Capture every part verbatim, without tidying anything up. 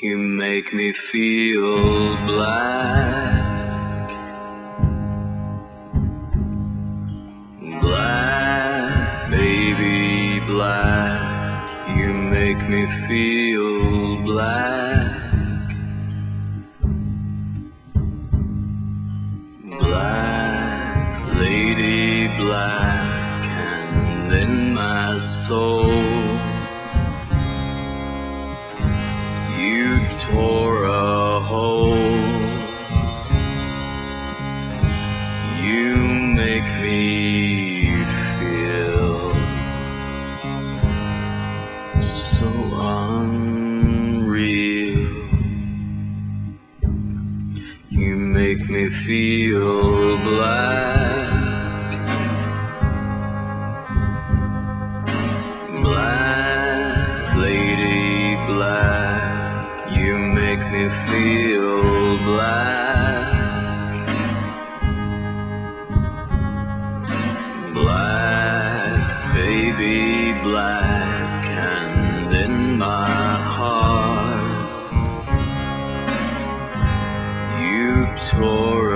You make me feel black, black, baby, black. You make me feel black, black, lady, black, and in my soul you tore a hole. You make me feel so unreal. You make me feel black, black, lady, black. You make me feel black, black, baby, black, and in my heart you tore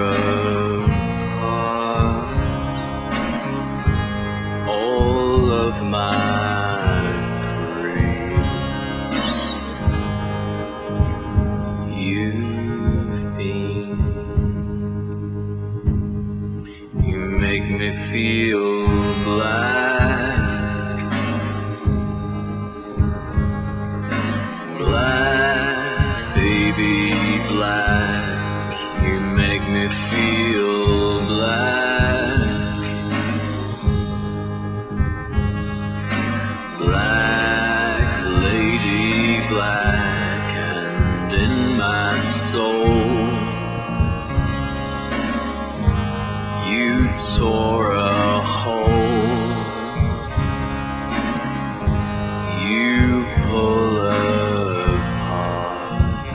apart all of my make me feel black, black, baby, black. You make me feel black, black, lady, black, and in my soul you tore a hole. You pull apart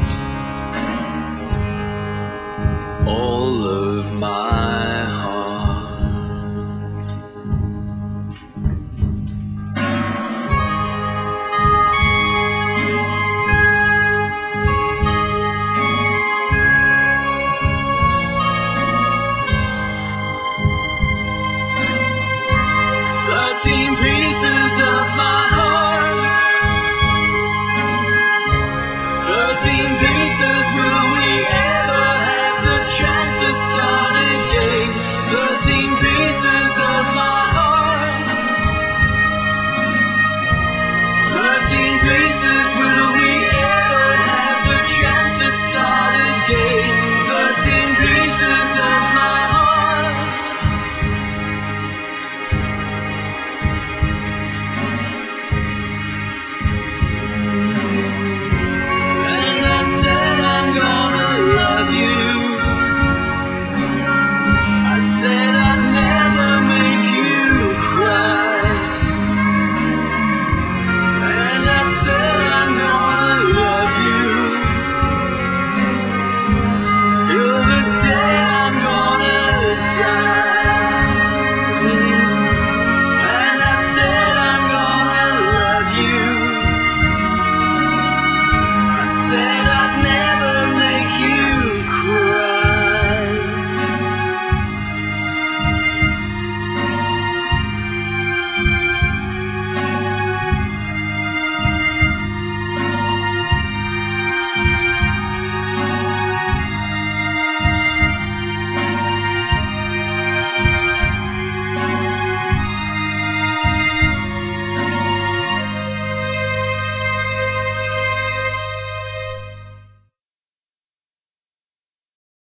all of my heart. Thirteen pieces of my heart, thirteen pieces will